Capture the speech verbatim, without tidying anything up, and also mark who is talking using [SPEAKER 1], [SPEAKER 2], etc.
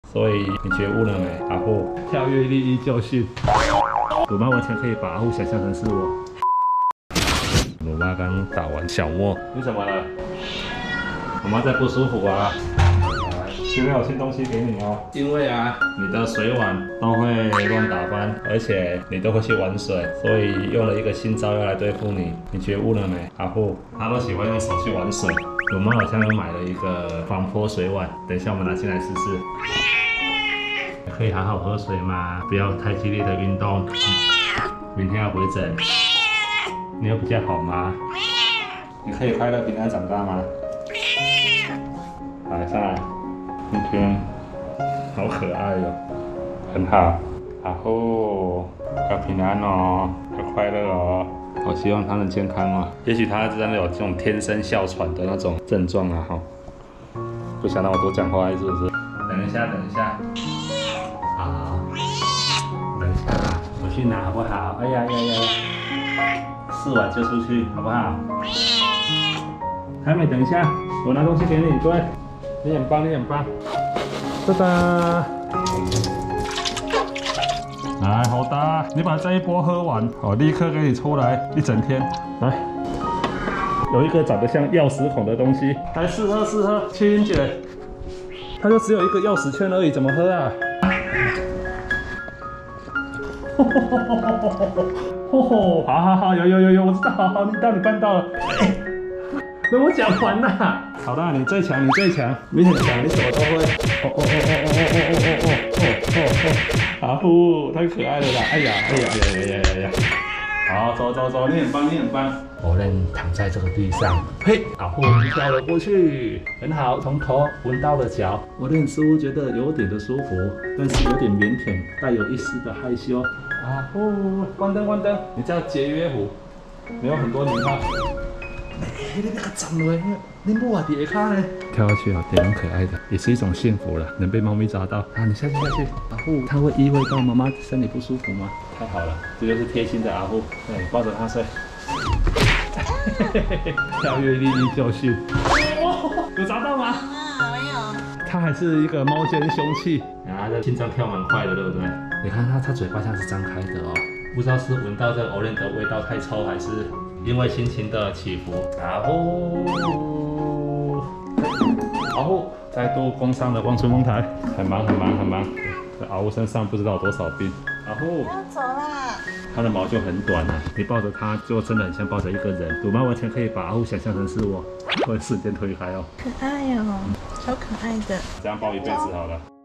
[SPEAKER 1] 所以你觉悟了没？阿虎，跳跃力依旧训。鲁妈完全可以把阿虎想象成是我。鲁妈刚打完小莫，你怎么了？鲁妈在不舒服啊。今天有新东西给你哦，因为啊，你的水碗都会乱打翻，而且你都会去玩水，所以用了一个新招要来对付你。你觉悟了没？阿虎，他都喜欢用手去玩水。鲁妈好像又买了一个防泼水碗，等一下我们拿进来试试。可以好好喝水吗？不要太激烈的运动。明天要回诊，你有比较好吗？你可以快乐平安长大吗？来，上来。今天好可爱哟、哦，很好。然后要平安哦，要快乐哦。我希望他能健康哦。也许他真的有这种天生哮喘的那种症状啊，哈。不想让我多讲话，是不是？等一下，等一下。好，等一下啦，我去拿好不好？哎呀呀呀！试完就出去，好不好？还没，等一下，我拿东西给你。对，你很棒，你很棒。哒哒。来，好的，你把这一波喝完，我立刻给你出来一整天。来，有一个长得像钥匙孔的东西，来试喝试喝。青云姐，它就只有一个钥匙圈而已，怎么喝啊？吼吼，好好好，有有有有，我知道，好好，你到你办到了。哎，等我讲完啦。好的，你最强，你最强，你很强，你什么都会。哦哦哦哦哦哦哦哦哦哦哦。阿虎，太可爱了啦！哎呀，哎呀，哎呀，哎呀，哎呀！好，走走走，你很棒，你很棒。我能躺在这个地上，嘿，阿虎跳了过去，很好，从头闻到了脚。我的似乎觉得有点的舒服，但是有点腼腆，带有一丝的害羞。阿虎，关灯，关灯，你叫节约虎，没有很多年号。哎，你那个长了，你母啊，底下呢？跳下去啊，也蛮可爱的，也是一种幸福了，能被猫咪抓到。啊，你下去下去，阿虎，它会意会到妈妈身体不舒服吗？太好了，这就是贴心的阿虎。对，抱着它睡。跳跃力依旧训。有抓到吗？
[SPEAKER 2] 啊，没有。
[SPEAKER 1] 它还是一个猫间凶器。啊，这心脏跳蛮快的，对不对？你看它，它嘴巴像是张开的哦，不知道是闻到这个欧蕾的味道太臭，还是因为心情的起伏。阿虎，阿虎再度攻上了望春风台，很忙很忙很忙。这阿虎身上不知道有多少病。阿虎，
[SPEAKER 2] 要走啦。
[SPEAKER 1] 它的毛就很短啊，你抱着它就真的很像抱着一个人。鲁妈完全可以把阿虎想象成是我，会瞬间推开哦。
[SPEAKER 2] 可爱哦，超可爱的。
[SPEAKER 1] 这样抱一辈子好了。